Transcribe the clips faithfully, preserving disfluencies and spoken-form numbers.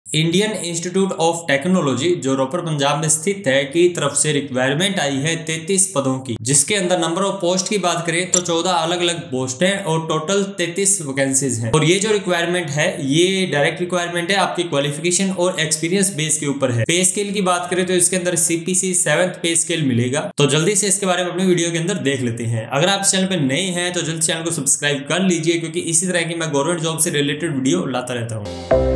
Indian institute of technology जो रोपर पंजाब में स्थित है की तरफ से रिक्वायरमेंट आई है तैंतीस पदों की, जिसके अंदर नंबर ऑफ पोस्ट की बात करें तो चौदह अलग अलग पोस्ट हैं और टोटल तैंतीस वैकेंसीज हैं। और ये जो रिक्वायरमेंट है ये डायरेक्ट रिक्वायरमेंट है आपकी क्वालिफिकेशन और एक्सपीरियंस बेस के ऊपर है। पे स्केल की बात करें तो इसके अंदर सीपीसी सेवंथ पे स्केल मिलेगा। तो जल्दी से इसके बारे में अपने वीडियो के अंदर देख लेते हैं। अगर आप चैनल पर नए हैं तो जल्दी चैनल को सब्सक्राइब कर लीजिए, क्योंकि इसी तरह की मैं गवर्नमेंट जॉब से रिलेटेड वीडियो लाता रहता हूँ।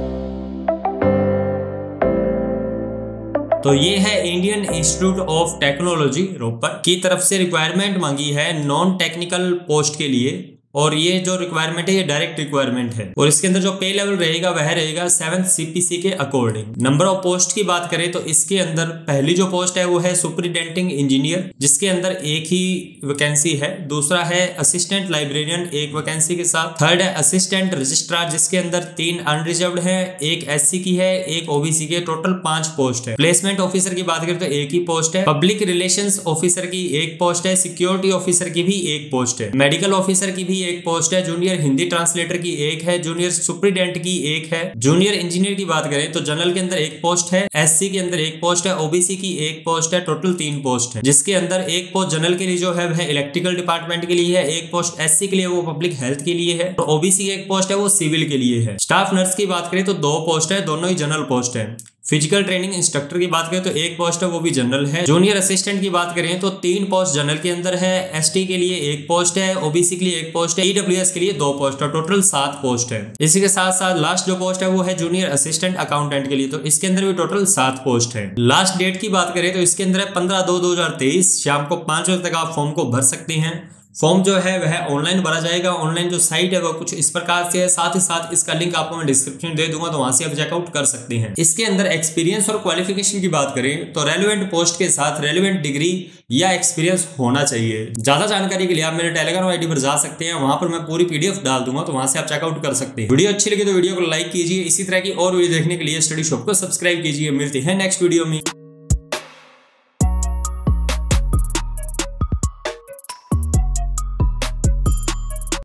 तो ये है Indian institute of technology Ropar की तरफ से रिक्वायरमेंट मांगी है नॉन टेक्निकल पोस्ट के लिए। और ये जो रिक्वायरमेंट है ये डायरेक्ट रिक्वायरमेंट है और इसके अंदर जो पे लेवल रहेगा वह रहेगा सेवंथ सीपीसी के अकॉर्डिंग। नंबर ऑफ पोस्ट की बात करें तो इसके अंदर पहली जो पोस्ट है वो है सुपरिटेंडिंग इंजीनियर, जिसके अंदर एक ही वैकेंसी है। दूसरा है असिस्टेंट लाइब्रेरियन, एक वैकेंसी के साथ। थर्ड है असिस्टेंट रजिस्ट्रार, जिसके अंदर तीन अनरिजर्व्ड है, एक एससी की है, एक ओबीसी की, टोटल पांच पोस्ट है। प्लेसमेंट ऑफिसर की बात करें तो एक ही पोस्ट है। पब्लिक रिलेशंस ऑफिसर की एक पोस्ट है। सिक्योरिटी ऑफिसर की भी एक पोस्ट है। मेडिकल ऑफिसर की भी एक पोस्ट है। जूनियर हिंदी ट्रांसलेटर की एक है। जूनियर सुपरिटेंडेंट की एक है। जूनियर इंजीनियर की बात करें तो जनरल के अंदर एक पोस्ट है, एससी के अंदर एक पोस्ट है, ओबीसी की एक पोस्ट है। टोटल तीन पोस्ट है, जिसके अंदर एक पोस्ट जनरल के लिए जो है वह इलेक्ट्रिकल डिपार्टमेंट के लिए है, एक पोस्ट एससी के लिए वो पब्लिक हेल्थ के लिए है, और ओबीसी की एक पोस्ट है वो सिविल के लिए है। स्टाफ नर्स की बात करें तो दो पोस्ट है, दोनों ही जनरल पोस्ट है। फिजिकल ट्रेनिंग इंस्ट्रक्टर की बात करें तो एक पोस्ट है वो भी जनरल है। जूनियर असिस्टेंट की बात करें तो तीन पोस्ट जनरल के अंदर है। एसटी के लिए एक पोस्ट है, ओबीसी के लिए एक पोस्ट है, ईडब्ल्यूएस के लिए दो पोस्ट है। टोटल सात पोस्ट है। इसी के साथ साथ लास्ट जो पोस्ट है वो है जूनियर असिस्टेंट अकाउंटेंट के लिए, तो इसके अंदर भी टोटल सात पोस्ट है। लास्ट डेट की बात करें तो इसके अंदर है पंद्रह दो दो हजार तेईस शाम को पांच बजे तक आप फॉर्म को भर सकते हैं। फॉर्म जो है वह ऑनलाइन भरा जाएगा। ऑनलाइन जो साइट है वो कुछ इस प्रकार से है। साथ ही साथ इसका लिंक आपको मैं डिस्क्रिप्शन दे दूंगा, तो वहां से आप चेकआउट कर सकते हैं। इसके अंदर एक्सपीरियंस और क्वालिफिकेशन की बात करें तो रेलेवेंट पोस्ट के साथ रेलेवेंट डिग्री या एक्सपीरियंस होना चाहिए। ज्यादा जानकारी के लिए आप मेरे टेलीग्राम आईडी पर जा सकते हैं, वहां पर मैं पूरी पीडीएफ डाल दूंगा, तो वहां से आप चेकआउट कर सकते हैं। वीडियो अच्छी लगी तो वीडियो को लाइक कीजिए। इसी तरह की और वीडियो देखने के लिए स्टडी शॉप को सब्सक्राइब कीजिए। मिलते हैं नेक्स्ट वीडियो में।